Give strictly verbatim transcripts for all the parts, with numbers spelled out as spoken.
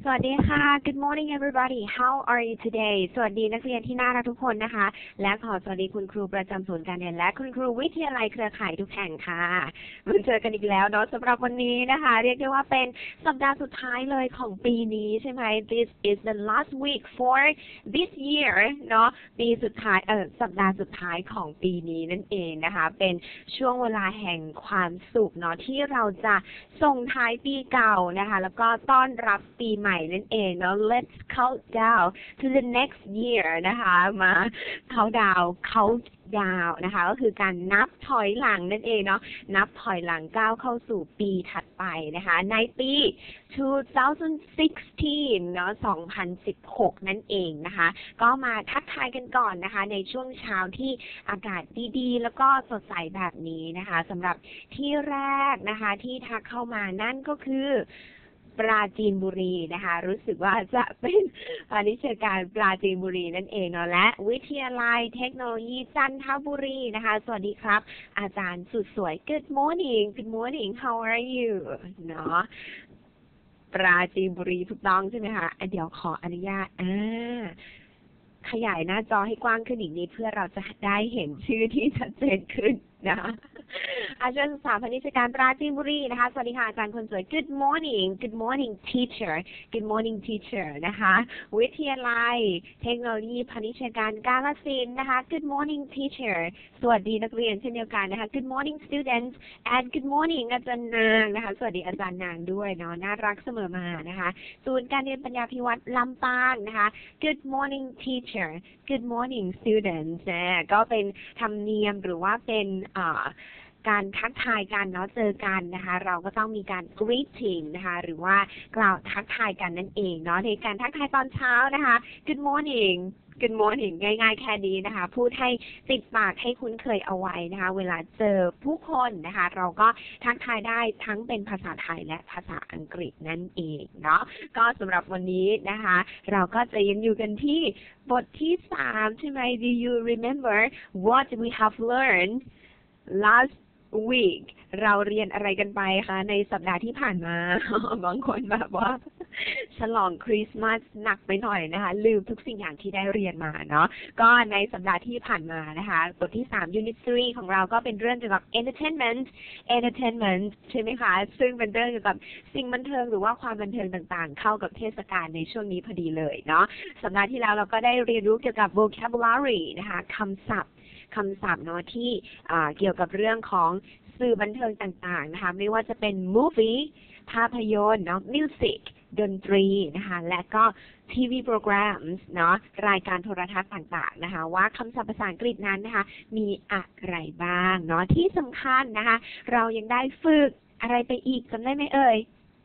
สวัสดีค่ะ Good morning everybody How are you today สวัสดีนักเรียนที่น่ารักทุกคนนะคะและขอสวัสดีคุณครูประจำศูนย์การเรียนและคุณครูวิทยาลัยเครือข่ายทุกแห่งค่ะมาเจอกันอีกแล้วเนาะสำหรับวันนี้นะคะเรียกได้ว่าเป็นสัปดาห์สุดท้ายเลยของปีนี้ใช่ไหม This is the last week for this year เนาะปีสุดท้ายเออสัปดาห์สุดท้ายของปีนี้นั่นเองนะคะเป็นช่วงเวลาแห่งความสุขเนาะที่เราจะส่งท้ายปีเก่านะคะแล้วก็ต้อนรับปีใหม่นั่นเองเนาะ Let's count down to the next year นะคะมาเขาดาวเขาดาวนะคะก็คือการนับถอยหลังนั่นเองเนาะนับถอยหลังก้าวเข้าสู่ปีถัดไปนะคะในปีสองพันสิบหกเนาะสองพันสิบหกนั่นเองนะคะก็มาทักทายกันก่อนนะคะในช่วงเช้าที่อากาศดีๆแล้วก็สดใสแบบนี้นะคะสำหรับที่แรกนะคะที่ทักเข้ามานั่นก็คือปราจีนบุรีนะคะรู้สึกว่าจะเป็นพาณิชยการปราจีนบุรีนั่นเองเนาะและวิทยาลัยเทคโนโลยีจันทบุรีนะคะสวัสดีครับอาจารย์สุดสวย Good morning Good morning How are you เนาะปราจีนบุรีถูกต้องใช่ไหมคะเดี๋ยวขออนุญาตอ่าขยายหน้าจอให้กว้างขึ้นอีกนิดเพื่อเราจะได้เห็นชื่อที่ชัดเจนขึ้นนะคะอาจารย์ศึกษาพาณิชยการปราจีนบุรีนะคะสวัสดีค่ะอาจารย์คนสวย Good morning Good morning teacher Good morning teacher นะคะวิทยาลัยเทคโนโลยีพาณิชยการกาฬสินธุ์นะคะ Good morning teacher สวัสดีนักเรียนเช่นเดียวกันนะคะ Good morning students and Good morning อาจารย์นางนะคะสวัสดีอาจารย์นางด้วยเนาะน่ารักเสมอมานะคะศูนย์การเรียนปัญญาภิวัฒน์ลำปางนะคะ Good morning teacher Good morning students นะก็เป็นธรรมเนียมหรือว่าเป็นอ่าการทักทายกันเนาะเจอกันนะคะเราก็ต้องมีการ greeting นะคะหรือว่ากล่าวทักทายกันนั่นเองเนาะในการทักทายตอนเช้านะคะ Good morning Good morning ง่ายๆแค่นี้นะคะพูดให้ติดปากให้คุ้นเคยเอาไว้นะคะเวลาเจอผู้คนนะคะเราก็ทักทายได้ทั้งเป็นภาษาไทยและภาษาอังกฤษนั่นเองเนาะก็สำหรับวันนี้นะคะเราก็จะยังอยู่กันที่บทที่สามใช่ไหม Do you remember what we have learned last week เราเรียนอะไรกันไปคะในสัปดาห์ที่ผ่านมา บางคนแบบว่าฉลองคริสต์มาสหนักไปหน่อยนะคะลืมทุกสิ่งอย่างที่ได้เรียนมาเนาะก็ในสัปดาห์ที่ผ่านมานะคะบทที่สาม Unit สามของเราก็เป็นเรื่องเกี่ยวกับ entertainment entertainment ใช่ไหมคะซึ่งเป็นเรื่องเกี่ยวกับสิ่งบันเทิงหรือว่าความบันเทิงต่างๆเข้ากับเทศกาลในช่วงนี้พอดีเลยเนาะสัปดาห์ที่แล้วเราก็ได้เรียนรู้เกี่ยวกับ vocabulary นะคะคำศัพท์คำศัพท์เนาะที่เกี่ยวกับเรื่องของสื่อบันเทิงต่างๆนะคะไม่ว่าจะเป็น movie ภาพยนตร์เนาะ music ดนตรีนะคะและก็ ที วี programs เนาะรายการโทรทัศน์ต่างๆนะคะว่าคำศัพท์ภาษาอังกฤษนั้นนะคะมีอะไรบ้างเนาะที่สำคัญนะคะเรายังได้ฝึกอะไรไปอีกจำได้ไหมเอ่ย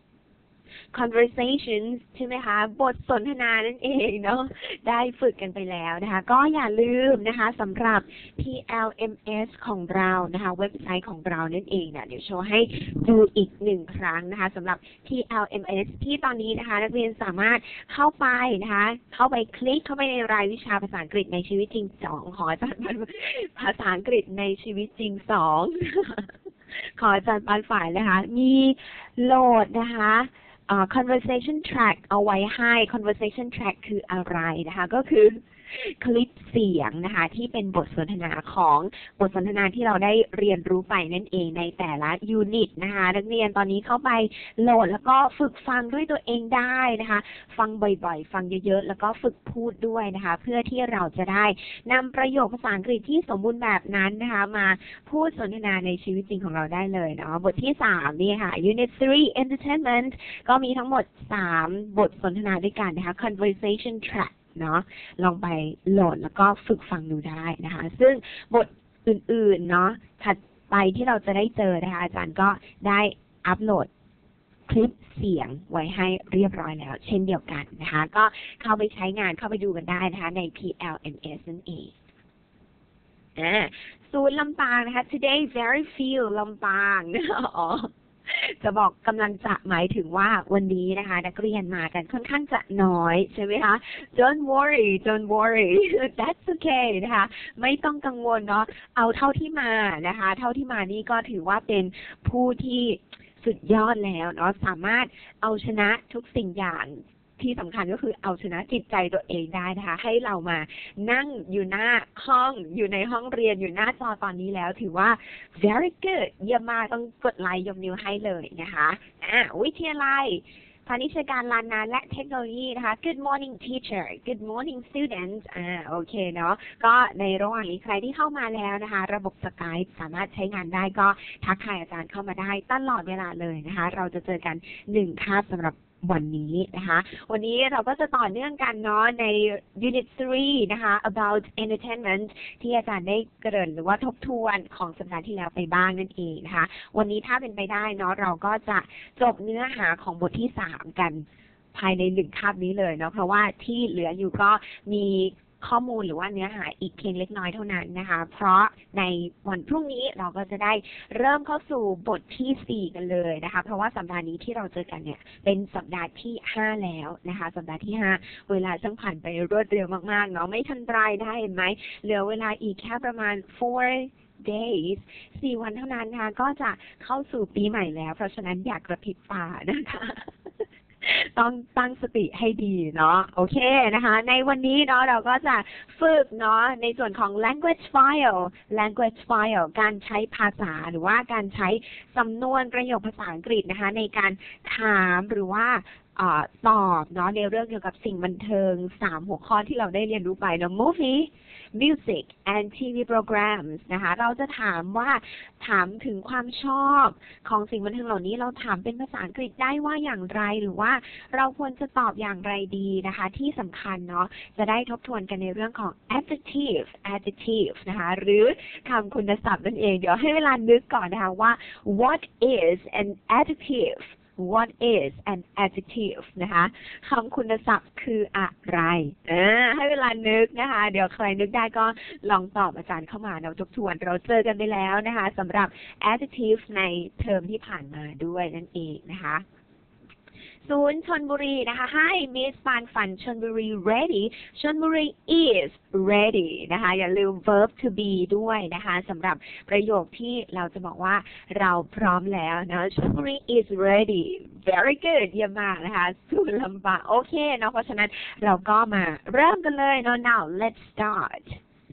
conversations ใช่ไหมคะบทสนทนานั่นเองเนาะได้ฝึกกันไปแล้วนะคะก็อย่าลืมนะคะสำหรับ พี แอล เอ็ม เอส ของเรานะคะเว็บไซต์ของเรานั่นเองนะเดี๋ยวโชว์ให้ดูอีกหนึ่งครั้งนะคะสำหรับ พี แอล เอ็ม เอส ที่ตอนนี้นะคะนักเรียนสามารถเข้าไปนะคะเข้าไปคลิกเข้าไปในรายวิชาภาษาอังกฤษในชีวิตจริงสองขออาจารย์ภาษาอังกฤษในชีวิตจริงสองขออาจารย์ปานฝ่ายนะคะมีโหลดนะคะUh, conversation track เอาไว้ให้ conversation track คืออะไรนะคะก็คือคลิปเสียงนะคะที่เป็นบทสนทนาของบทสนทนาที่เราได้เรียนรู้ไปนั่นเองในแต่ละยูนิตนะคะนักเรียนตอนนี้เข้าไปโหลดแล้วก็ฝึกฟังด้วยตัวเองได้นะคะฟังบ่อยๆฟังเยอะๆแล้วก็ฝึกพูดด้วยนะคะเพื่อที่เราจะได้นำประโยคภาษาอังกฤษที่สมบูรณ์แบบนั้นนะคะมาพูดสนทนาในชีวิตจริงของเราได้เลยเนาะบทที่สามนี่ค่ะ Unit สาม Entertainment ก็มีทั้งหมดสามบทสนทนาด้วยกันนะคะ Conversation trackเนาะลองไปโหลดแล้วก็ฝึกฟังดูได้นะคะซึ่งบทอื่นๆเนาะถัดไปที่เราจะได้เจอนะคะอาจารย์ก็ได้อัปโหลดคลิปเสียงไว้ให้เรียบร้อยแล้วเช่นเดียวกันนะคะก็เข้าไปใช้งานเข้าไปดูกันได้นะคะใน พี แอล เอ็ม เอส นั่นเองอ่าศูนย์ลำปางนะคะ today very few ลำปางอ๋อจะบอกกำลังจะหมายถึงว่าวันนี้นะคะนักเรียนมากันค่อนข้างจะน้อยใช่ไหมคะ Don't worry Don't worry That's okay นะคะไม่ต้องกังวลเนาะเอาเท่าที่มานะคะเท่าที่มานี่ก็ถือว่าเป็นผู้ที่สุดยอดแล้วเนาะสามารถเอาชนะทุกสิ่งอย่างที่สำคัญก็คือเอาชนะจิตใจตัวเองได้นะคะให้เรามานั่งอยู่หน้าห้องอยู่ในห้องเรียนอยู่หน้าจอตอนนี้แล้วถือว่า very good เยี่ยมมากต้องกดไลค์ยกนิ้วให้เลยนะคะอ่าวิทยาลัยพาณิชยการลานนาและเทคโนโลยีนะคะ Good morning teacher Good morning students อ่าโอเคเนาะก็ในระหว่างนี้ใครที่เข้ามาแล้วนะคะระบบ Skype สามารถใช้งานได้ก็ทักทายอาจารย์เข้ามาได้ตลอดเวลาเลยนะคะเราจะเจอกันหนึ่งคาบสำหรับวันนี้นะคะวันนี้เราก็จะต่อเนื่องกันเนาะใน Unit สามนะคะ about entertainment ที่อาจารย์ได้เกริ่นหรือว่าทบทวนของสัปดาห์ที่แล้วไปบ้างนั่นเองนะคะวันนี้ถ้าเป็นไปได้เนาะเราก็จะจบเนื้อหาของบทที่สามกันภายในหนึ่งคาบนี้เลยเนาะเพราะว่าที่เหลืออยู่ก็มีข้อมูลหรือว่าเนื้อหาอีกเพียงเล็กน้อยเท่านั้นนะคะเพราะในวันพรุ่งนี้เราก็จะได้เริ่มเข้าสู่บทที่สี่กันเลยนะคะเพราะว่าสัปดาห์นี้ที่เราเจอกันเนี่ยเป็นสัปดาห์ที่ห้าแล้วนะคะสัปดาห์ที่ห้าเวลาช่างผ่านไปรวดเร็วมากๆเนาะไม่ทันไรได้เห็นไหมเหลือเวลาอีกแค่ประมาณ four days สี่วันเท่านั้นนะคะก็จะเข้าสู่ปีใหม่แล้วเพราะฉะนั้นอยากกระพริบตานะคะต้องตั้งสติให้ดีเนาะโอเคนะคะในวันนี้เนาะเราก็จะฝึกเนาะในส่วนของ language file language file การใช้ภาษาหรือว่าการใช้สำนวนประโยคภาษาอังกฤษนะคะในการถามหรือว่าตอบเนาะในเรื่องเกี่ยวกับสิ่งบันเทิงสามหัวข้อที่เราได้เรียนรู้ไปเนาะ movie music and ที วี programs นะคะเราจะถามว่าถามถึงความชอบของสิ่งบันเทิงเหล่านี้เราถามเป็นภาษาอังกฤษได้ว่าอย่างไรหรือว่าเราควรจะตอบอย่างไรดีนะคะที่สำคัญเนาะจะได้ทบทวนกันในเรื่องของ adjective adjective นะคะหรือคำคุณศัพท์นั่นเองเดี๋ยวให้เวลานึกก่อนนะคะว่า what is an adjective What is an adjective นะคะคำคุณศัพท์คืออะไรอ่าให้เวลานึกนะคะเดี๋ยวใครนึกได้ก็ลองตอบอาจารย์เข้ามาเราทบทวนเราเจอกันไปแล้วนะคะสำหรับ adjective ในเทอมที่ผ่านมาด้วยนั่นเองนะคะศูนย์ชลบุรีนะคะให้ Miss ปานฝันชลบุรี ready ชลบุรี is ready นะคะอย่าลืม verb to be ด้วยนะคะสำหรับประโยคที่เราจะบอกว่าเราพร้อมแล้วนะชลบุรี is ready very good เยี่ยมมากนะคะสู้ลำบากโอเคเนาะเพราะฉะนั้นเราก็มาเริ่มกันเลยเนาะ now let's start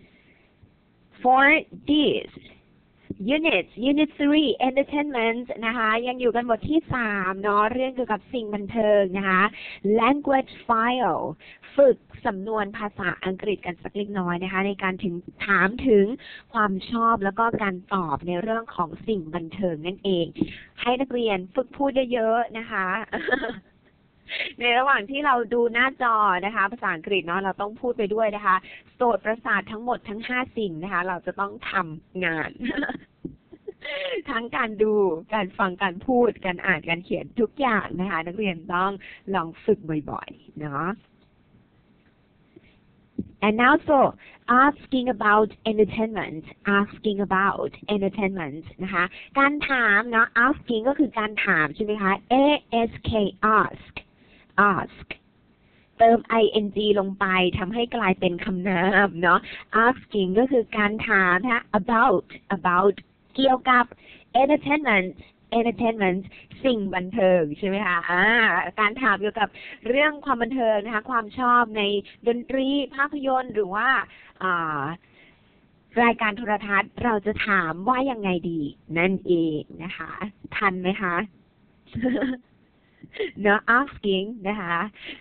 for this Unit Unit สาม Entertainment นะคะยังอยู่กันบทที่สามเนาะเรื่องเกี่ยวกับสิ่งบันเทิงนะคะ Language File ฝึกสำนวนภาษาอังกฤษกันสักเล็กน้อยนะคะในการถึงถามถึงความชอบแล้วก็การตอบในเรื่องของสิ่งบันเทิงนั่นเองให้นักเรียนฝึกพูดเยอะๆนะคะ ในระหว่างที่เราดูหน้าจอนะคะภาษาอังกฤษเนาะเราต้องพูดไปด้วยนะคะโสตประสาททั้งหมดทั้งห้าสิ่งนะคะเราจะต้องทำงาน ทั้งการดูการฟังการพูดการอ่านการเขียนทุกอย่างนะคะนักเรียนต้องลองฝึกบ่อยๆเนาะ And also asking about entertainment asking about entertainment นะคะการถามเนาะ asking ก็คือการถามใช่ไหมคะ A S K ask ask เติม ing ลงไปทำให้กลายเป็นคำนามเนาะ asking ก็คือการถามนะคะ about about เกี่ยวกับ entertainment entertainment สิ่งบันเทิงใช่ไหมคะอ่าการถามเกี่ยวกับเรื่องความบันเทิงนะคะความชอบในดนตรีภาพยนตร์หรือว่าอ่ารายการโทรทัศน์เราจะถามว่ายังไงดีนั่นเองนะคะทันไหมคะ เนาะ asking นะคะ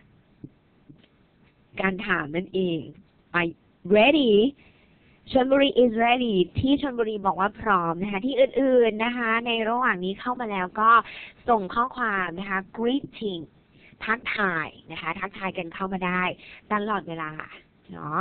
การถามนั่นเองไป ready ชลบุรี is ready ที่ชลบุรีบอกว่าพร้อมนะคะที่อื่นๆนะคะในระหว่างนี้เข้ามาแล้วก็ส่งข้อความนะคะ greeting ทักทายนะคะทักทายกันเข้ามาได้ตลอดเวลาเนาะ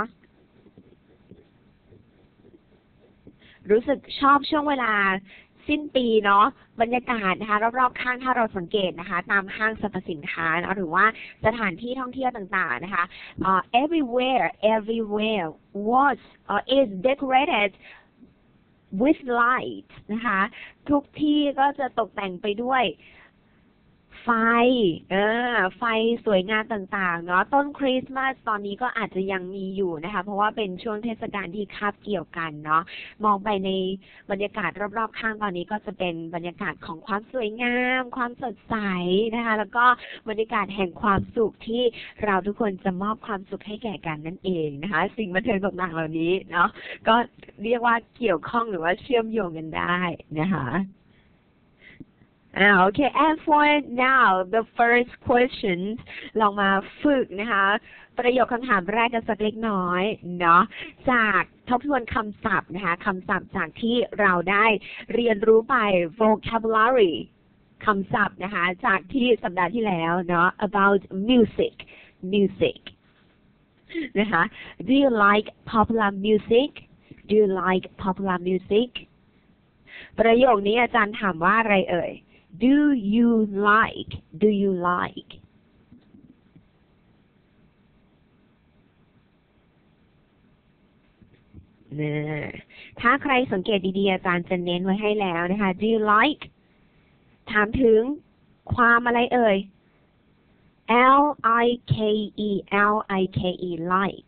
รู้สึกชอบช่วงเวลาสิ้นปีเนาะบรรยากาศนะคะรอบๆข้างถ้าเราสังเกตนะคะตามห้างสรรพสินค้าหรือว่าสถานที่ท่องเที่ยวต่างๆนะคะ uh, everywhere everywhere was uh, is decorated with light นะคะทุกที่ก็จะตกแต่งไปด้วยไฟเออไฟสวยงามต่างๆเนาะต้นคริสต์มาสตอนนี้ก็อาจจะยังมีอยู่นะคะเพราะว่าเป็นช่วงเทศกาลที่คาบเกี่ยวกันเนาะมองไปในบรรยากาศรอบๆข้างตอนนี้ก็จะเป็นบรรยากาศของความสวยงามความสดใสนะคะแล้วก็บรรยากาศแห่งความสุขที่เราทุกคนจะมอบความสุขให้แก่กันนั่นเองนะคะสิ่งบันเทิงต่างๆเหล่านี้เนาะก็เรียกว่าเกี่ยวข้องหรือว่าเชื่อมโยงกันได้นะคะอ่าโอเค and for now the first question ลองมาฝึกนะคะประโยคคำถามแรกกันสักเล็กน้อยเนาะจากทบทวนคำศัพท์นะคะคำศัพท์จากที่เราได้เรียนรู้ไป vocabulary คำศัพท์นะคะจากที่สัปดาห์ที่แล้วเนาะ about music music นะคะ do you like popular music do you like popular music ประโยคนี้อาจารย์ถามว่าอะไรเอ่ยDo you like? Do you like? เนี่ยถ้าใครสังเกตดีๆอาจารย์จะเน้นไว้ให้แล้วนะคะ Do you like? ถามถึงความอะไรเอ่ย L I K E L I K E like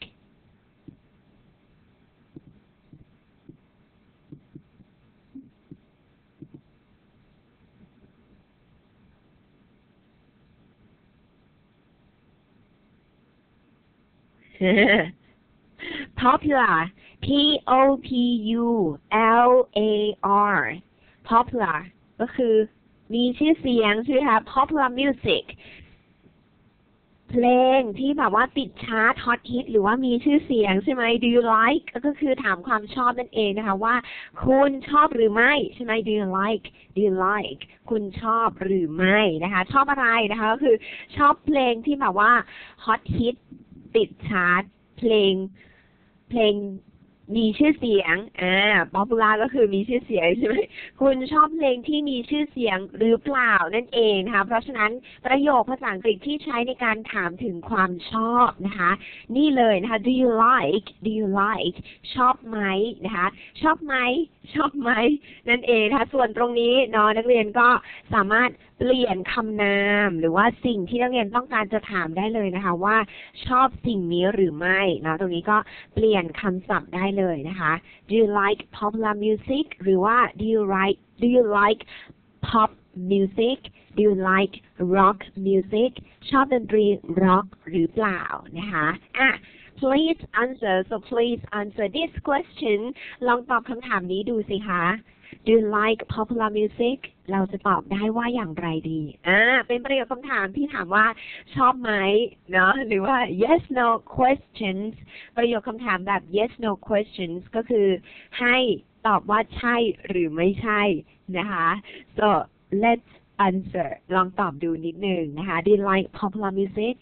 popular P O P U L A R popular ก็คือมีชื่อเสียงใช่ไหมคะ popular music เพลงที่แบบว่าติดชาร์ตฮอตฮิตหรือว่ามีชื่อเสียงใช่ไหม do you like ก็คือถามความชอบนั่นเองนะคะว่าคุณชอบหรือไม่ใช่ไหม do you like do you like คุณชอบหรือไม่นะคะชอบอะไรนะคะก็คือชอบเพลงที่แบบว่าฮอตฮิตติดชาร์ตเพลงเพลงมีชื่อเสียงอ่า popular ก็คือมีชื่อเสียงใช่ไหมคุณชอบเพลงที่มีชื่อเสียงหรือเปล่านั่นเองนะคะเพราะฉะนั้นประโยคภาษาอังกฤษที่ใช้ในการถามถึงความชอบนะคะนี่เลยนะคะ do you like do you like ชอบไหมนะคะชอบไหมชอบไหมนั่นเองนะคะส่วนตรงนี้เนาะนักเรียนก็สามารถเปลี่ยนคำนามหรือว่าสิ่งที่นักเรียนต้องการจะถามได้เลยนะคะว่าชอบสิ่งนี้หรือไม่เนาะตรงนี้ก็เปลี่ยนคำศัพท์ได้เลยนะคะ Do you like popular music หรือว่า Do you like Do you like pop music Do you like rock music ชอบดนตรี rock หรือเปล่านะคะอ่ะ Please answer so please answer this question ลองตอบคำถามนี้ดูสิคะDo you like popular music เราจะตอบได้ว่าอย่างไรดีอ่าเป็นประโยคคำถามที่ถามว่าชอบไหมเนาะหรือว่า yes no questions ประโยคคำถามแบบ yes no questions ก็คือให้ตอบว่าใช่หรือไม่ใช่นะคะ so let's answer ลองตอบดูนิดนึงนะคะ Do you like popular music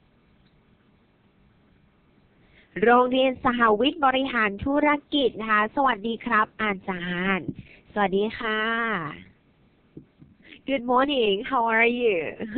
โรงเรียนสหวิทย์บริหารธุรกิจนะคะสวัสดีครับอาจารย์สวัสดีค่ะ Good morning how are you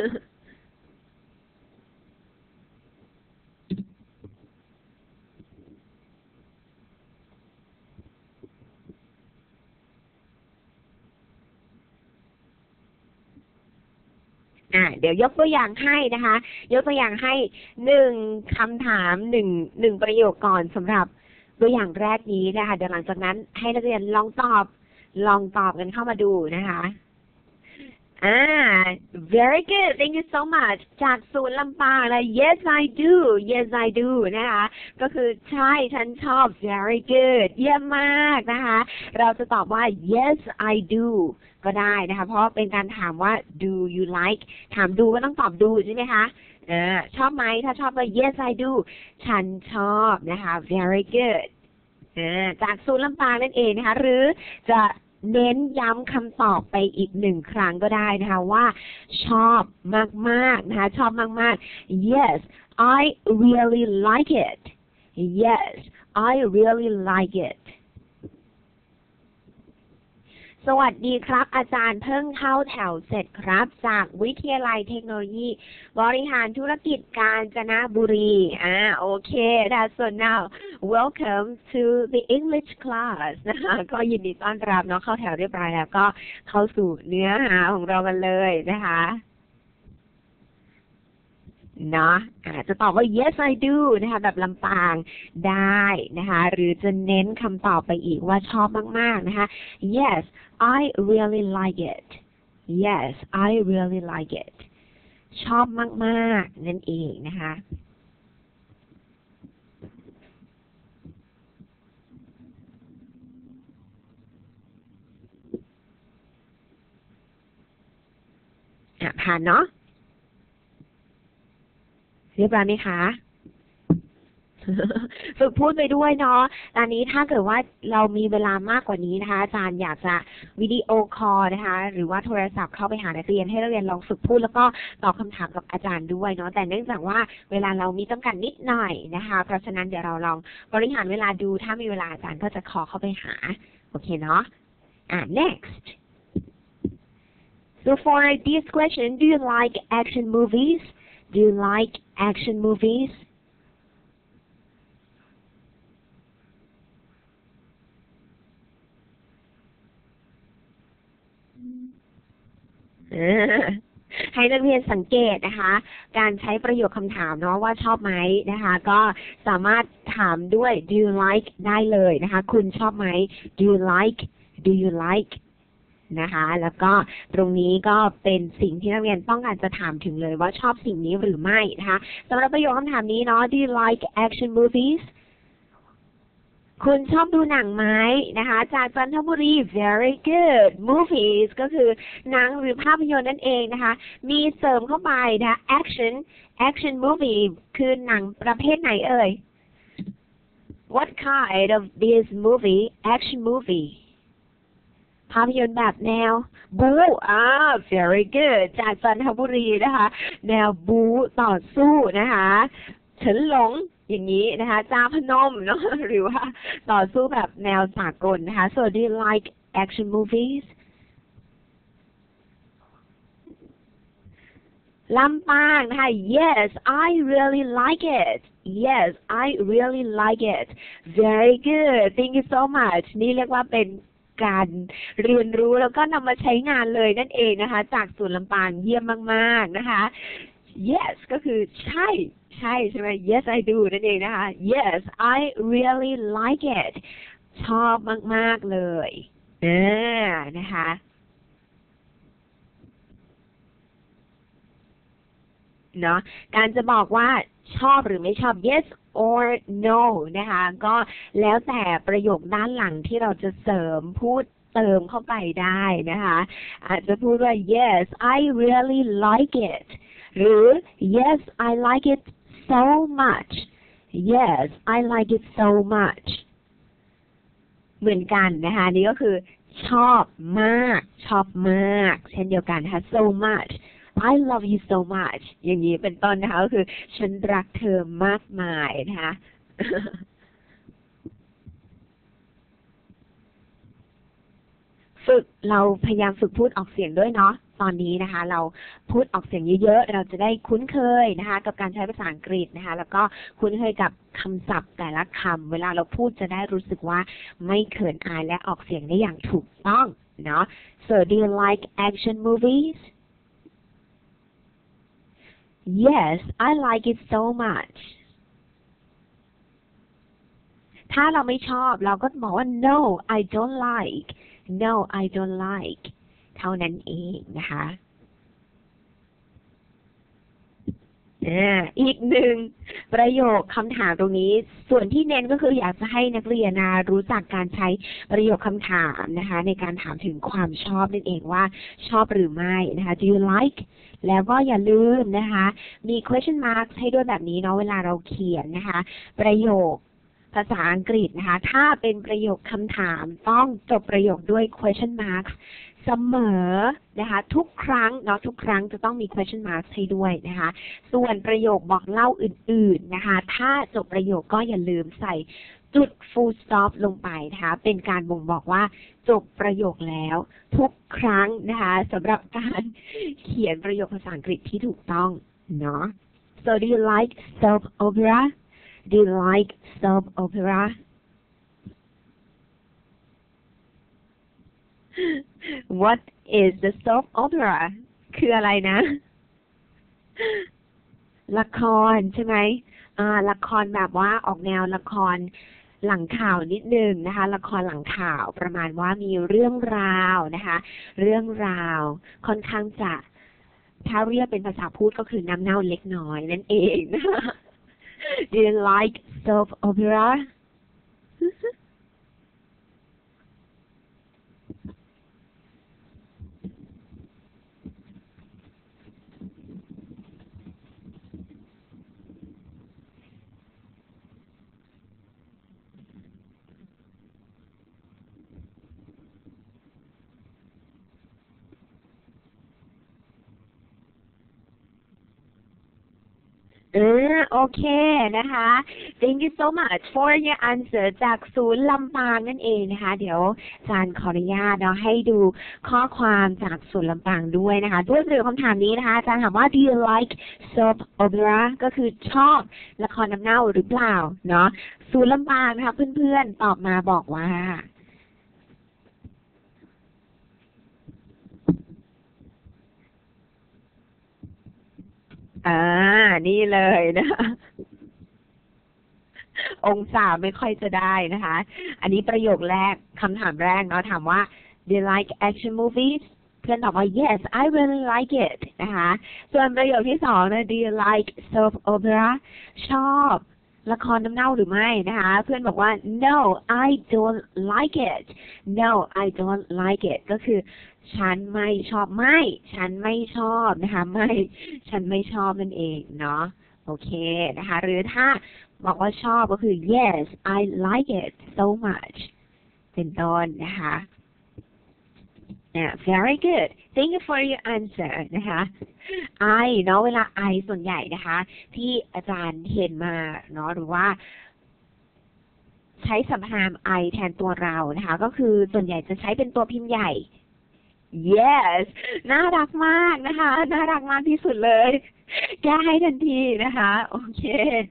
อ่าเดี๋ยวยกตัวอย่างให้นะคะยกตัวอย่างให้หนึ่งคำถามหนึ่งหนึ่งประโยคก่อนสำหรับตัวอย่างแรกนี้นะคะเดี๋ยวหลังจากนั้นให้นักเรียนลองตอบลองตอบกันเข้ามาดูนะคะอ่า very good thank you so much จากศูนย์ลำปางเลย yes I do yes I do นะคะก็คือใช่ฉันชอบ very good เยี่ยมมากนะคะเราจะตอบว่า yes I do ก็ได้นะคะเพราะเป็นการถามว่า do you like ถามดูก็ต้องตอบดูใช่ไหมคะเออชอบไหมถ้าชอบก็ yes I do ฉันชอบนะคะ very good เออจากศูนย์ลำปางนั่นเองนะคะหรือจะเน้นย้ำคำตอบไปอีกหนึ่งครั้งก็ได้นะคะว่าชอบมากๆนะคะชอบมากๆ yes I really like it yes I really like it สวัสดีครับอาจารย์เพิ่งเข้าแถวเสร็จครับจากวิทยาลัยเทคโนโลยีบริหารธุรกิจกาญจนบุรีอ่าโอเค that's so now welcome to the English class นะคะก็ยินดีต้อนรับเนาะเข้าแถวเรียบร้อยแล้วก็เข้าสู่เนื้อหาของเรากันเลยนะคะเนาะอาจจะตอบว่า yes I do นะคะแบบลำปางได้นะคะหรือจะเน้นคำตอบไปอีกว่าชอบมากๆนะคะ yes I really like it yes I really like it ชอบมากๆนั่นเองนะคะอ่ะผ่านเนาะเรียบร้อยไหมคะ ฝึกพูดไปด้วยเนาะตอนนี้ถ้าเกิดว่าเรามีเวลามากกว่านี้นะคะอาจารย์อยากจะวิดีโอคอลนะคะหรือว่าโทรศัพท์เข้าไปหานักเรียนให้นักเรียนลองฝึกพูดแล้วก็ตอบคำถามกับอาจารย์ด้วยเนาะแต่เนื่องจากว่าเวลาเรามีจำกัดนิดหน่อยนะคะเพราะฉะนั้นเดี๋ยวเราลองบริหารเวลาดูถ้ามีเวลาอาจารย์ก็จะขอเข้าไปหาโอเคเนาะอ่ะ next so for this question do you like action movies do you like action moviesให้นักเรียนสังเกตนะคะการใช้ประโยคคำถามเนาะว่าชอบไหมนะคะก็สามารถถามด้วย do you like ได้เลยนะคะคุณชอบไหม do you like do you like นะคะแล้วก็ตรงนี้ก็เป็นสิ่งที่นักเรียนต้องการจะถามถึงเลยว่าชอบสิ่งนี้หรือไม่นะคะสำหรับประโยคคำถามนี้เนาะ do you like action moviesคุณชอบดูหนังไหมนะคะจากจันทบุรี very good movies ก็คือหนังหรือภาพยนตร์นั่นเองนะคะมีเสริมเข้าไปนะคะ action action movie คือหนังประเภทไหนเอ่ย what kind of this movie action movie ภาพยนตร์แบบแนวบู๊อ่า very good จากจันทบุรีนะคะแนวบู๊ต่อสู้นะคะเฉินหลงอย่างนี้นะคะจาพนมเนาะหรือว่าต่อสู้แบบแนวสากลนะคะ so do you like action movies ลำปางนะคะ yes I really like it yes I really like it very good thank you so much นี่เรียกว่าเป็นการเรียนรู้แล้วก็นำมาใช้งานเลยนั่นเองนะคะจากศูนย์ลำปางเยี่ยมมากๆนะคะ yes ก็คือใช่ใช่ใช่ไหม yes I do นั่นเองนะคะ yes I really like it ชอบมากๆเลยเออนะคะเนาะการจะบอกว่าชอบหรือไม่ชอบ yes or no นะคะก็แล้วแต่ประโยคด้านหลังที่เราจะเสริมพูดเติมเข้าไปได้นะคะอาจจะพูดว่า yes I really like it หรือ yes I like it so much yes I like it so much เหมือนกันนะคะนี่ก็คือชอบมากชอบมากเช่นเดียวกันนะคะ so much I love you so much อย่างนี้เป็นต้นนะคะก็คือฉันรักเธอมากมายนะคะ ฝึกเราพยายามฝึกพูดออกเสียงด้วยเนาะตอนนี้นะคะเราพูดออกเสียงเยอะๆเราจะได้คุ้นเคยนะคะกับการใช้ภาษาอังกฤษนะคะแล้วก็คุ้นเคยกับคำศัพท์แต่ละคำเวลาเราพูดจะได้รู้สึกว่าไม่เขินอายและออกเสียงได้อย่างถูกต้องเนาะ so do you like action movies yes I like it so much ถ้าเราไม่ชอบเราก็บอกว่า no I don't like no I don't like เท่านั้นเองนะคะอีกหนึ่งประโยคคำถามตรงนี้ส่วนที่เน้นก็คืออยากจะให้นักเรียนนะรู้จักการใช้ประโยคคำถามนะคะในการถามถึงความชอบนั่นเองว่าชอบหรือไม่นะคะ do you like แล้วก็อย่าลืมนะคะมี question mark ให้ด้วยแบบนี้เนาะเวลาเราเขียนนะคะประโยคภาษาอังกฤษนะคะถ้าเป็นประโยคคำถามต้องจบประโยคด้วย question mark เสมอนะคะทุกครั้งเนาะทุกครั้งจะต้องมี question mark ให้ด้วยนะคะส่วนประโยคบอกเล่าอื่นๆนะคะถ้าจบประโยคก็อย่าลืมใส่จุด full stop ลงไปนะคะเป็นการบ่งบอกว่าจบประโยคแล้วทุกครั้งนะคะสำหรับการเขียนประโยคภาษาอังกฤษที่ถูกต้องเนาะ so do you like soap opera do you like soap opera what is the soap opera คืออะไรนะละครใช่ไหมอ่าละครแบบว่าออกแนวละครหลังข่าวนิดนึงนะคะละครหลังข่าวประมาณว่ามีเรื่องราวนะคะเรื่องราวค่อนข้างจะถ้าเรียกเป็นภาษาพูดก็คือน้ำเน่าเล็กน้อยนั่นเองนะคะ Do you like soap opera? เออโอเคนะคะ Thank you so much for your answer จากศูนย์ลำปางนั่นเองนะคะเดี๋ยวอาจารย์ขออนุญาตเนาะให้ดูข้อความจากศูนย์ลำปางด้วยนะคะด้วยประโยคคำถามนี้นะคะอาจารย์ถามว่า Do you like soap opera ก็คือชอบละครน้ำเน่าหรือเปล่าเนาะศูนย์ลำปางนะคะเพื่อนๆตอบมาบอกว่าอ่านี่เลยนะคะองศาไม่ค่อยจะได้นะคะอันนี้ประโยคแรกคำถามแรกเนาะถามว่า Do you like action movies เพื่อนตอบว่า Yes I really like it นะคะส่วนประโยคที่สองนะ Do you like soap opera ชอบละครน้ำเน่าหรือไม่นะคะเพื่อนบอกว่า No I don't like it No I don't like it ก็คือฉันไม่ชอบไม่ฉันไม่ชอบนะคะไม่ฉันไม่ชอบนั่นเองเนาะโอเคนะคะหรือถ้าบอกว่าชอบก็คือ yes I like it so much เป็นต้นนะคะ yeah, very good thank you for your answer นะคะ I เนาะเวลา I ส่วนใหญ่นะคะที่อาจารย์เห็นมาเนาะหรือว่าใช้สัมพนาม I แทนตัวเรานะคะก็คือส่วนใหญ่จะใช้เป็นตัวพิมพ์ใหญ่ yes น่ารักมากนะคะน่ารักมากที่สุดเลยแก้ให้ทันทีนะคะโอเค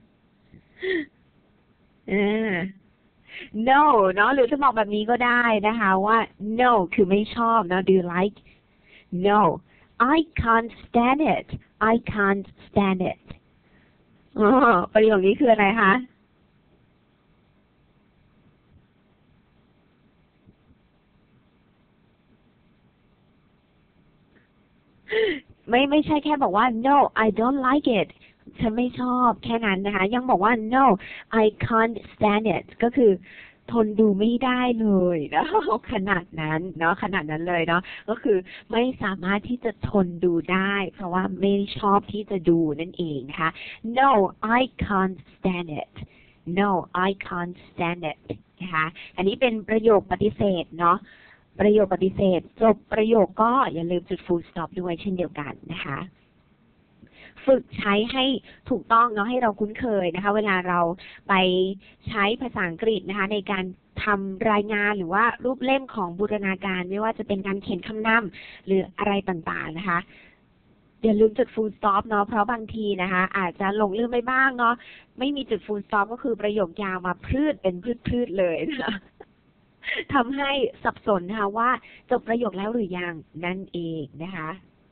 เออ no เนาะหรือจะบอกแบบนี้ก็ได้นะคะว่า no คือไม่ชอบเนาะ do you like no I can't stand it I can't stand it อ๋อประโยคนี้คืออะไรคะไม่ไม่ใช่แค่บอกว่า no I don't like it ฉันไม่ชอบแค่นั้นนะคะยังบอกว่า no I can't stand it ก็คือทนดูไม่ได้เลยนะขนาดนั้นเนาะขนาดนั้นเลยเนาะก็คือไม่สามารถที่จะทนดูได้เพราะว่าไม่ชอบที่จะดูนั่นเองนะคะ no I can't stand it no I can't stand it นะคะอันนี้เป็นประโยคปฏิเสธเนาะประโยคปฏิเสธจบประโยคก็อย่าลืมจุด full stop ด้วยเช่นเดียวกันนะคะฝึกใช้ให้ถูกต้องเนาะให้เราคุ้นเคยนะคะเวลาเราไปใช้ภาษาอังกฤษนะคะในการทำรายงานหรือว่ารูปเล่มของบูรณาการไม่ว่าจะเป็นการเขียนคำนำหรืออะไรต่างๆนะคะอย่าลืมจุด full stop เนาะเพราะบางทีนะคะอาจจะหลงลืมไปบ้างเนาะไม่มีจุด full stop ก็คือประโยคยาวมาพืชเป็นพืชๆเลยนะคะทำให้สับสนนะคะว่าจบประโยคแล้วหรือยังนั่นเองนะคะ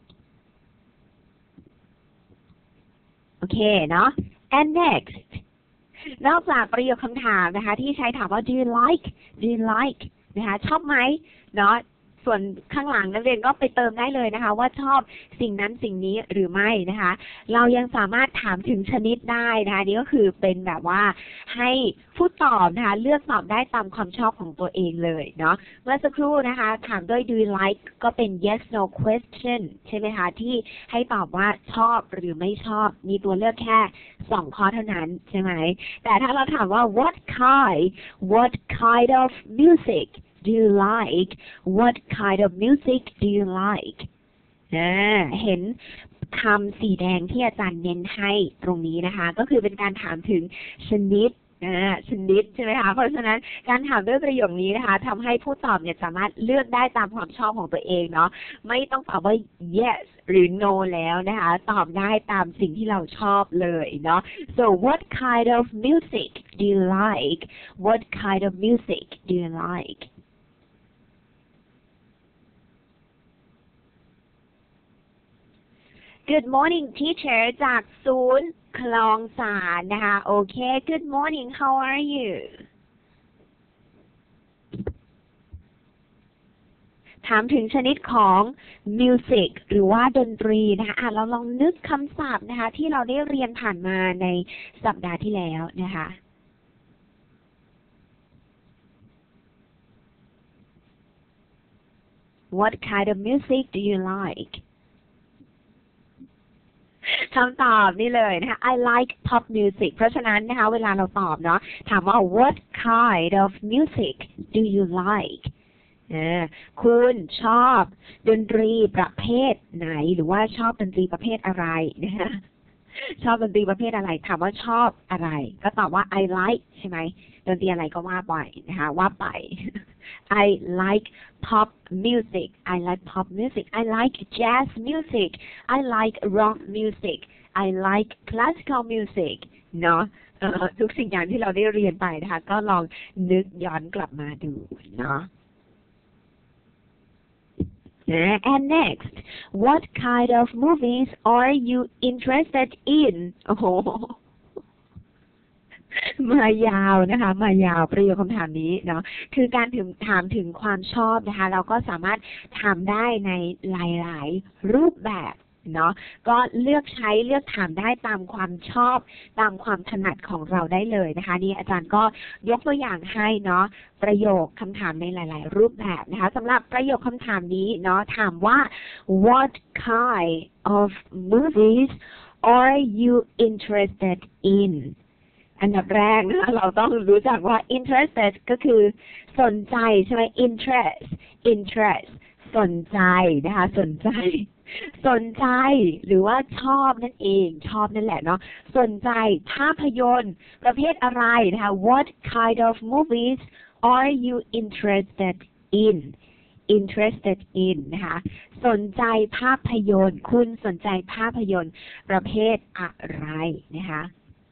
โอเคเนาะ and next นอกจากประโยคคำถามนะคะที่ใช้ถามว่า do you like do you like นะคะชอบไหมเนาะส่วนข้างหลังนักเรียนก็ไปเติมได้เลยนะคะว่าชอบสิ่งนั้นสิ่งนี้หรือไม่นะคะเรายังสามารถถามถึงชนิดได้นะคะนี่ก็คือเป็นแบบว่าให้ผู้ตอบนะคะเลือกตอบได้ตามความชอบของตัวเองเลยเนาะเมื่อสักครู่นะคะถามด้วย do you like ก็เป็น yes no question ใช่ไหมคะที่ให้ตอบว่าชอบหรือไม่ชอบมีตัวเลือกแค่สองข้อเท่านั้นใช่ไหมแต่ถ้าเราถามว่า what kind what kind of music do you like what kind of music do you like อ่าเห็นคำสีแดงที่อาจารย์เน้นให้ตรงนี้นะคะก็คือเป็นการถามถึงชนิดอ่าชนิดใช่ไหมคะเพราะฉะนั้นการถามด้วยประโยคนี้นะคะทำให้ผู้ตอบเนี่ยสามารถเลือกได้ตามความชอบของตัวเองเนาะไม่ต้องตอบว่า yes หรือ no แล้วนะคะตอบได้ตามสิ่งที่เราชอบเลยเนาะ so what kind of music do you like what kind of music do you like Good morning teacher จากศูนย์คลองสานนะคะโอเค Good morning how are you ถามถึงชนิดของ music หรือว่าดนตรีนะคะอ่ะเราลองนึกคำศัพท์นะคะที่เราได้เรียนผ่านมาในสัปดาห์ที่แล้วนะคะ What kind of music do you like คำตอบนี่เลยนะคะ I like pop music เพราะฉะนั้นนะคะเวลาเราตอบเนาะถามว่า What kind of music do you like คุณชอบดนตรีประเภทไหนหรือว่าชอบดนตรีประเภทอะไรนะคะชอบดนตรีประเภทอะไรถามว่าชอบอะไรก็ตอบว่า I like ใช่ไหมดนตรีอะไรก็ว่าไปนะคะว่าไป I like pop music I like pop music I like jazz music I like rock music I like classical music เนาะทุกสิ่งอย่างที่เราได้เรียนไปนะคะก็ลองนึกย้อนกลับมาดูเนาะAnd next, what kind of movies are you interested in? โอ้โหมายาวนะคะมายาวประโยคคำถามนี้เนาะคือการถึงถามถึงความชอบนะคะเราก็สามารถถามได้ในหลายๆรูปแบบเนาะก็เลือกใช้เลือกถามได้ตามความชอบตามความถนัดของเราได้เลยนะคะนี่อาจารย์ก็ยกตัวอย่างให้เนาะประโยคคำถามในหลายๆรูปแบบนะคะสำหรับประโยคคำถามนี้เนาะถามว่า What kind of movies are you interested in อันดับแรกนะคะเราต้องรู้จักว่า interested ก็คือสนใจใช่ไหม interest interest สนใจนะคะสนใจสนใจหรือว่าชอบนั่นเองชอบนั่นแหละเนาะสนใจภาพยนตร์ประเภทอะไรนะคะ What kind of movies are you interested in interested in นะคะสนใจภาพยนตร์คุณสนใจภาพยนตร์ประเภทอะไรนะคะ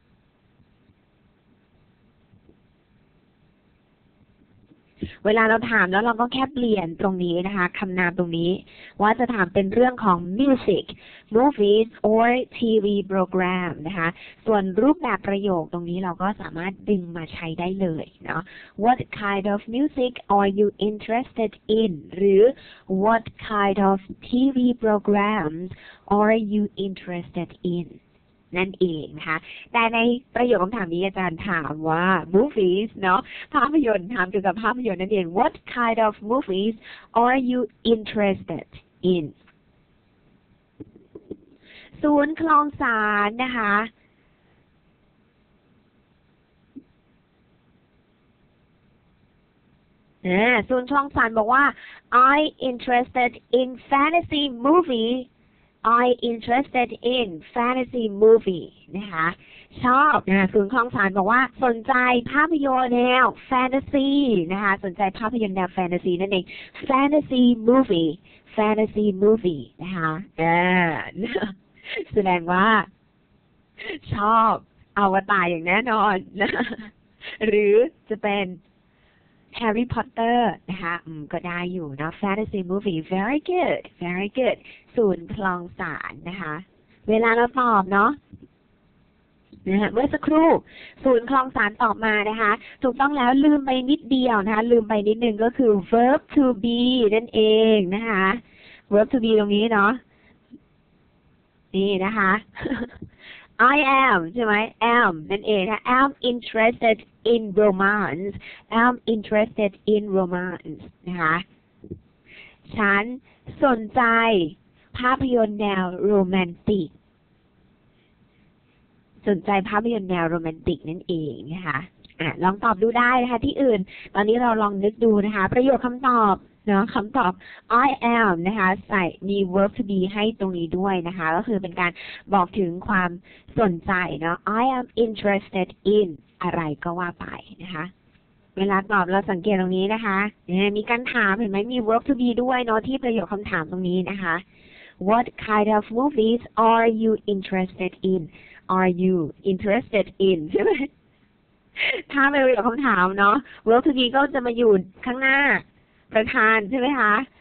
เวลาเราถามแล้วเราก็แค่เปลี่ยนตรงนี้นะคะคำนามตรงนี้ว่าจะถามเป็นเรื่องของ music movies or ที วี program นะคะส่วนรูปแบบประโยคตรงนี้เราก็สามารถดึงมาใช้ได้เลยเนาะ What kind of music are you interested in หรือ What kind of ที วี programs are you interested inนั่นเองนะคะแต่ในประโยคคำถามนี้อาจารย์ถามว่า movies เนาะภาพยนตร์ถามเกี่ยวกับภาพยนตร์นั่นเอง What kind of movies are you interested in ศูนย์คลองสานนะคะศูนย์คลองสานบอกว่า I interested in fantasy movie I interested in fantasy movie นะคะชอบนะศูนย์คลองสานบอกว่าสนใจภาพยนตร์แนวแฟนตาซีนะคะสนใจภาพยนตร์แนวแฟนตาซีนั่นเอง fantasy movie fantasy movie นะคะอ่าแสดงว่าชอบอวตารอย่างแน่นอนนะหรือจะเป็นแฮร์รี่พอตเตอร์นะคะก็ได้อยู่นะ fantasy movie very good very good ศูนย์คลองสานนะคะเวลาเราตอบเนาะนะเมื่อสักครู่ศูนย์คลองสานตอบมานะคะถูกต้องแล้วลืมไปนิดเดียวนะคะลืมไปนิดนึงก็คือ verb to be นั่นเองนะคะ verb to be ตรงนี้เนาะนี่นะคะ I am ใช่ไหม am นั่นเองนะ am interested in romance am interested in romance นะคะฉันสนใจภาพยนตร์แนวโรแมนติกสนใจภาพยนตร์แนวโรแมนติกนั่นเองนะคะอ่ะลองตอบดูได้นะคะที่อื่นตอนนี้เราลองนึกดูนะคะประโยคคำตอบเนาะคำตอบ I am นะคะใส่มี verb to be ให้ตรงนี้ด้วยนะคะก็คือเป็นการบอกถึงความสนใจเนาะ I am interested in อะไรก็ว่าไปนะคะเวลาตอบเราสังเกตตรงนี้นะคะเนี่ยมีการถามเห็นไหมมี verb to be ด้วยเนาะที่ประโยคคำถามตรงนี้นะคะ What kind of movies are you interested in Are you interested in ใช่ไหมถ้าเป็นประโยคคำถามเนาะ verb to be ก็จะมาอยู่ข้างหน้าประธานใช่ไหมคะ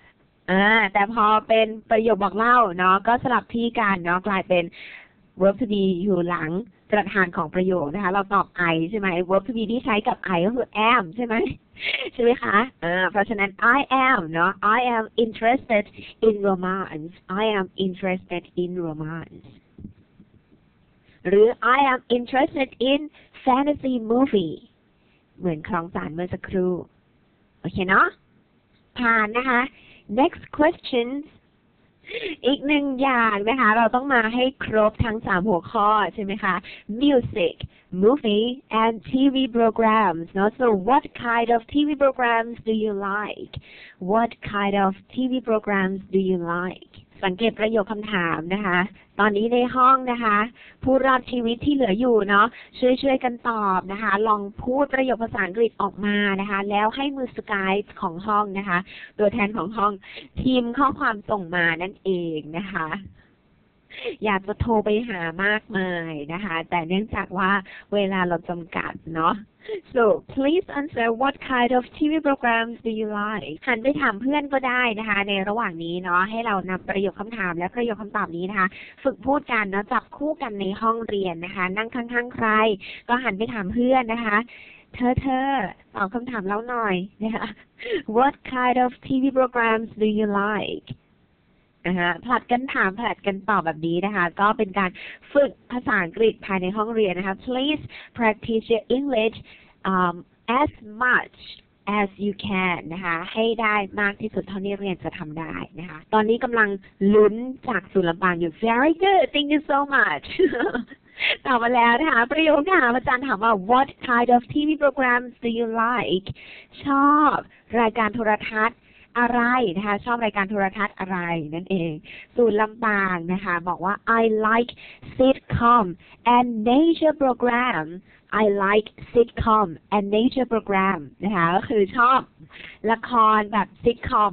อ่าแต่พอเป็นประโยคบอกเล่าเนาะก็สลับที่กันเนาะกลายเป็น verb to be อยู่หลังประธานของประโยคนะคะเราตอบ I ใช่ไหม verb to be ที่ใช้กับ I ก็คือ am ใช่ไหมใช่ไหมคะอ่าเพราะฉะนั้น I am เนาะ I am interested in romance I am interested in romance หรือ I am interested in fantasy movie เหมือนคลองสารเมื่อสักครู่โอเคเนาะผ่านนะคะ next question อีกหนึ่งอย่างนะคะเราต้องมาให้ครบทั้งสามหัวข้อใช่ไหมคะ music movie and ที วี programs เนอะ so what kind of ที วี programs do you like what kind of ที วี programs do you like สังเกตประโยคคำถามนะคะตอนนี้ในห้องนะคะผู้รอดชีวิตที่เหลืออยู่เนาะช่วยๆกันตอบนะคะลองพูดประโยคภาษาอังกฤษออกมานะคะแล้วให้มือสกายของห้องนะคะตัวแทนของห้องพิมพ์ข้อความส่งมานั่นเองนะคะอยากจะโทรไปหามากมายนะคะแต่เนื่องจากว่าเวลาเราจำกัดเนาะ so please answer what kind of ที วี programs do you like หันไปถามเพื่อนก็ได้นะคะในระหว่างนี้เนาะให้เรานำประโยคคำถามและประโยคคำตอบนี้นะคะฝึกพูดกันเนาะจับคู่กันในห้องเรียนนะคะนั่งข้างๆใครก็หันไปถามเพื่อนนะคะเธอเธอตอบคำถามเราหน่อยนะคะ what kind of ที วี programs do you likeนะคะผลัดกันถามผลัดกันตอบแบบนี้นะคะก็เป็นการฝึกภาษาอังกฤษภายในห้องเรียนนะคะ please practice your English um, as much as you can นะคะให้ได้มากที่สุดเท่าที่เรียนจะทำได้นะคะตอนนี้กำลังลุ้นจากศูนย์ลำปางอยู่ very good thank you so much ตอบมาแล้วนะคะประโยคถามอาจารย์ถามว่า what kind of ที วี programs do you like ชอบรายการโทรทัศน์อะไรนะคะชอบรายการโทรทัศน์อะไรนั่นเองศูนย์ลำปางนะคะบอกว่า I like sitcom and nature program I like sitcom and nature program นะคะก็คือชอบละครแบบ sitcom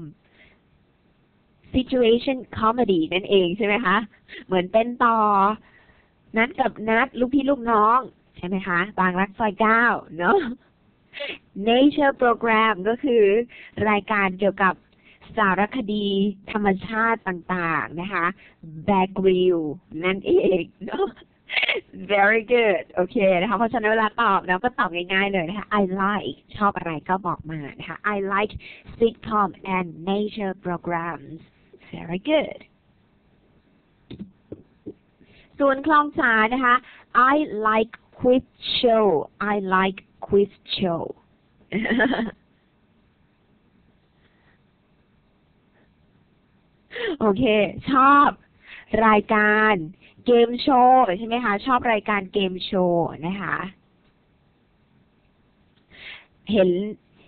situation comedy นั่นเองใช่ไหมคะเหมือนเป็นต่อนัดกับนัดลูกพี่ลูกน้องใช่ไหมคะบางรักซอยเก้าเนาะNature Program ก็คือรายการเกี่ยวกับสารคดีธรรมชาติต่างๆนะคะ Bear Grylls นั่นเองเนาะ very good โอเคนะคะเพราะฉะนั้นเวลาตอบแล้วก็ตอบง่ายๆเลยนะคะ I like ชอบอะไรก็บอกมานะคะ I like sitcom and nature programs very good ส่วนคลองสารนะคะ I like quiz show I like quiz show โอเคชอบรายการเกมโชว์ใช่ไหมคะชอบรายการเกมโชว์นะคะเห็น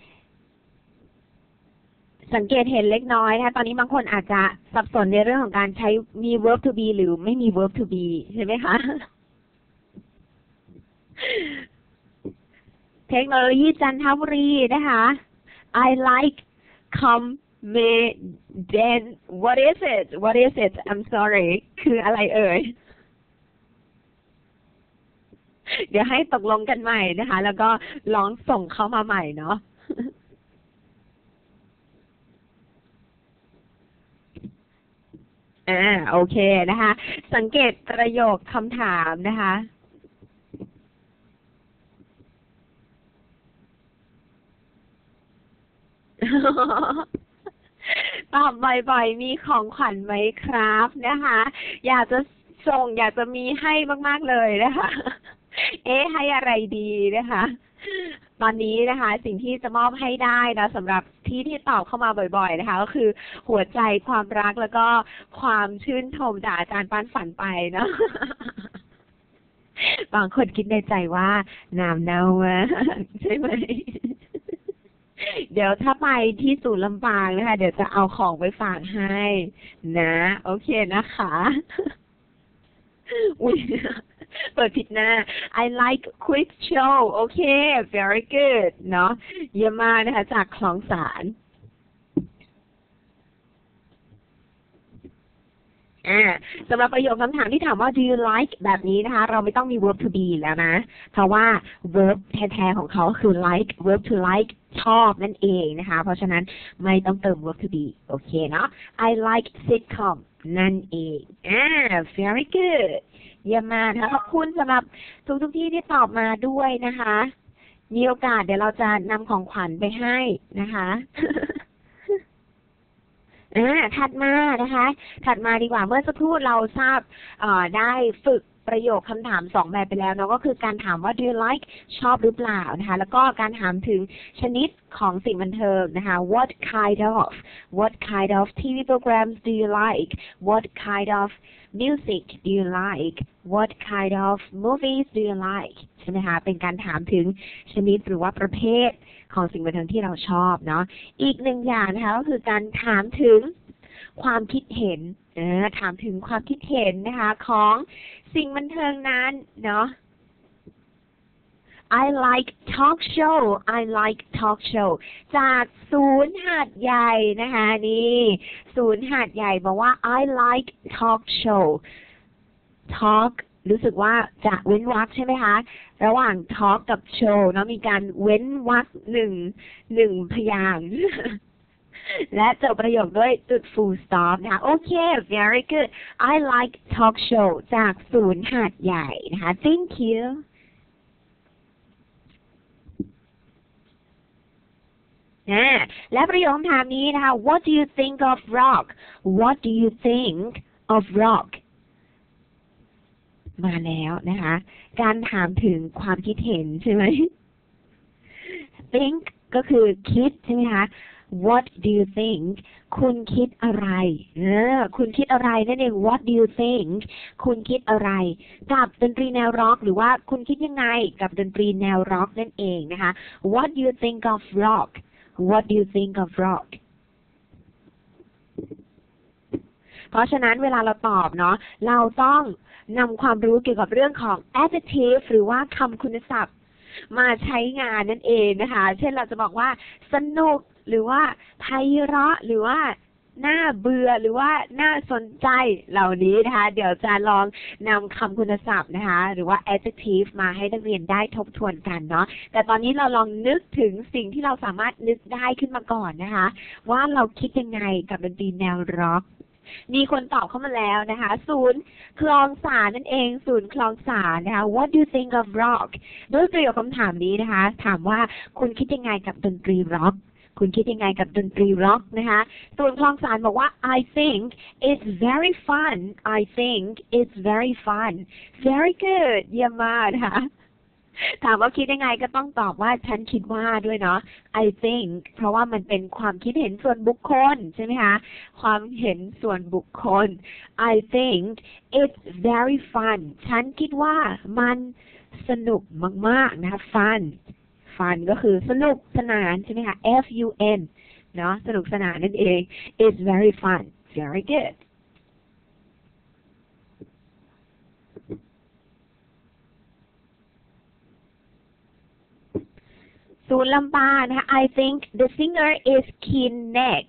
สังเกตเห็นเล็กน้อยนะคะตอนนี้บางคนอาจจะสับสนในเรื่องของการใช้มี verb to be หรือไม่มี verb to be ใช่ไหมคะเทคโนโลยีจันทบุรีนะคะ I like comedian what is it what is it I'm sorry คืออะไรเอ่ยเดี๋ยวให้ตกลงกันใหม่นะคะแล้วก็ลองส่งเข้ามาใหม่เนาะอ่าโอเคนะคะสังเกตประโยคคำถามนะคะตอบบ่อยๆมีของขวัญไหมครับนะคะอยากจะส่งอยากจะมีให้มากๆเลยนะคะเอ๊ะให้อะไรดีนะคะตอนนี้นะคะสิ่งที่จะมอบให้ได้นะสำหรับที่ที่ตอบเข้ามาบ่อยๆนะคะก็คือหัวใจความรักแล้วก็ความชื่นชมจากอาจารย์ปั้นฝันไปเนาะบางคนคิดในใจว่าน้ำเน่ามากใช่ไหมเดี๋ยวถ้าไปที่ศูนย์ลำปางนะคะเดี๋ยวจะเอาของไปฝากให้นะโอเคนะคะอุ๊ยเปิดผิดหน้า I like quiz show โอเค very good เนาะเยี่ยมมากนะคะจากคลองสารอ่าสำหรับประโยคคำถามที่ถามว่า do you like แบบนี้นะคะเราไม่ต้องมี verb to be แล้วนะเพราะว่า verb แท้ๆของเขาคือ like verb to like ชอบนั่นเองนะคะเพราะฉะนั้นไม่ต้องเติม verb to be โอเคเนาะ I like sitcom นั่นเองอ่า very good เยี่ยมมากนะคะขอบคุณสำหรับทุกทุกที่ที่ตอบมาด้วยนะคะมีโอกาสเดี๋ยวเราจะนำของขวัญไปให้นะคะอ่าถัดมานะคะถัดมาดีกว่าเมื่อสักครู่เราทราบได้ฝึกประโยคคำถามสองแบบไปแล้วเนาะก็คือการถามว่า do you like ชอบหรือเปล่านะคะแล้วก็การถามถึงชนิดของสิ่งบันเทิงนะคะ what kind of what kind of ที วี programs do you like what kind of music do you like what kind of movies do you like ใช่ไหมคะเป็นการถามถึงชนิดหรือว่าประเภทของสิ่งบันเทิงที่เราชอบเนาะอีกหนึ่งอย่างนะคะก็คือการถามถึงความคิดเห็นเออถามถึงความคิดเห็นนะคะของสิ่งบันเทิงนั้นเนาะ I like talk show I like talk show จากศูนย์หาดใหญ่นะคะนี่ศูนย์หาดใหญ่บอกว่า I like talk show talk รู้สึกว่าจะเว้นวรรคใช่ไหมคะระหว่าง talk กับ show เนาะมีการเว้นวรรคหนึ่งหนึ่งพยางค์และจบประโยคด้วยจุด full stop นะคะโอเค very good I like talk show จากศูนย์หาดใหญ่นะคะ thank you และประโยคคำถามนี้นะคะ what do you think of rock what do you think of rock มาแล้วนะคะการถามถึงความคิดเห็นใช่ไหม think ก็คือคิดใช่ไหมคะ what do you think คุณคิดอะไรเออคุณคิดอะไรนั่นเอง what do you think คุณคิดอะไรกับดนตรีแนวร็อกหรือว่าคุณคิดยังไงกับดนตรีแนวร็อกนั่นเองนะคะ what do you think of rock what do you think of rock เพราะฉะนั้นเวลาเราตอบเนาะเราต้องนำความรู้เกี่ยวกับเรื่องของ adjective หรือว่าคำคุณศัพท์มาใช้งานนั่นเองนะคะเช่นเราจะบอกว่าสนุกหรือว่าไพเราะหรือว่าน่าเบื่อหรือว่าน่าสนใจเหล่านี้นะคะเดี๋ยวจะลองนำคำคุณศัพท์นะคะหรือว่า adjective มาให้นักเรียนได้ทบทวนกันเนาะแต่ตอนนี้เราลองนึกถึงสิ่งที่เราสามารถนึกได้ขึ้นมาก่อนนะคะว่าเราคิดยังไงกับดนตรีแนวร็อกมีคนตอบเข้ามาแล้วนะคะศูนย์คลองสารนั่นเองศูนย์คลองสารนะคะ What do you think of rock ด้วยประโยคคำถามนี้นะคะถามว่าคุณคิดยังไงกับดนตรีร็อกคุณคิดยังไงกับดนตรีร็อกนะคะส่วนคลองสารบอกว่า I think it's very fun I think it's very fun very good เยี่ยมมากนะคะถามว่าคิดยังไงก็ต้องตอบว่าฉันคิดว่าด้วยเนาะ I think เพราะว่ามันเป็นความคิดเห็นส่วนบุคคลใช่ไหมคะความเห็นส่วนบุคคล I think it's very fun ฉันคิดว่ามันสนุกมากๆนะคะ fun fun ก็คือสนุกสนานใช่ไหมคะ F U N เนาะสนุกสนานนั่นเอง it's very fun very goodศูนย์ลำปางนะคะ I think the singer is keen neck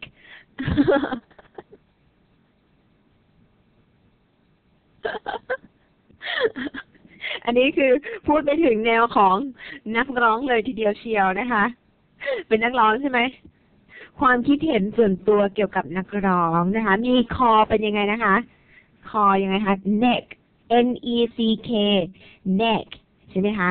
อันนี้คือพูดไปถึงแนวของนักร้องเลยทีเดียวเชียวนะคะเป็นนักร้องใช่ไหมความคิดเห็นส่วนตัวเกี่ยวกับนักร้องนะคะมีคอเป็นยังไงนะคะคอยังไงคะ neck N E C K neck ใช่ไหมคะ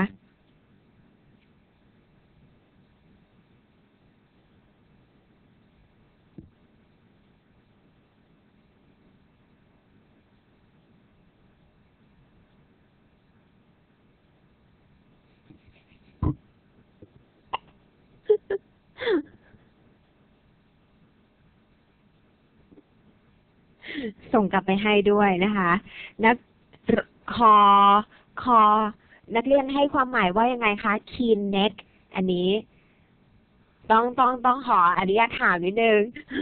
ส่งกลับไปให้ด้วยนะคะนักคอคอนักเรียนให้ความหมายว่ายังไงคะ keen neck อันนี้ต้องต้องต้องขออนุญาตถามนิดนึง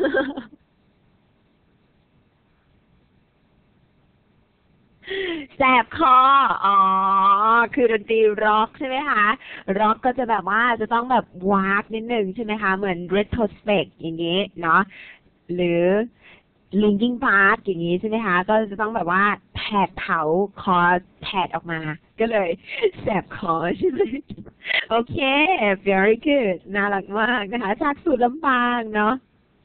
แสบคออ๋อคือดนตรีร็อกใช่ไหมคะร็อกก็จะแบบว่าจะต้องแบบวากนิดนึงใช่ไหมคะเหมือน retrospect อย่างนี้เนาะหรือ linking park อย่างนี้ใช่ไหมคะก็จะต้องแบบว่าแผดเผาคอแผดออกมาก็เลยแสบคอใช่ไหมโอเค very good น่ารักมากนะคะจากสูตรลำปางเนาะ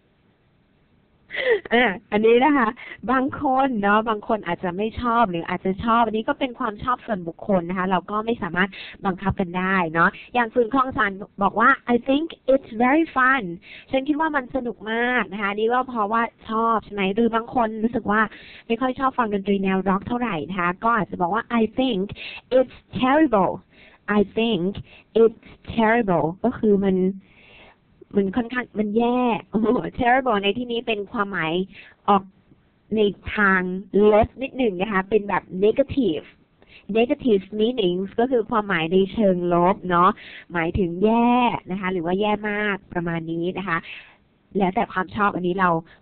อ่ะอันนี้นะคะบางคนเนาะบางคนอาจจะไม่ชอบหรืออาจจะชอบอันนี้ก็เป็นความชอบส่วนบุคคลนะคะเราก็ไม่สามารถบังคับกันได้เนาะอย่างคุณคลองสานบอกว่า I think it's very fun ฉันคิดว่ามันสนุกมากนะคะนี่ก็เพราะว่าชอบใช่ไหมหรือบางคนรู้สึกว่าไม่ค่อยชอบฟังดนตรีแนวร็อกเท่าไหร่นะคะก็อาจจะบอกว่า I think it's terrible I think it's terrible ก็คือมันมันค่อนข้างมันแย่ terrible ในที่นี้เป็นความหมายออกในทางลบนิดหนึ่งนะคะเป็นแบบ negative negative meanings ก็คือความหมายในเชิงลบเนาะหมายถึงแย่นะคะหรือว่าแย่มากประมาณนี้นะคะแล้วแต่ความชอบอันนี้เรา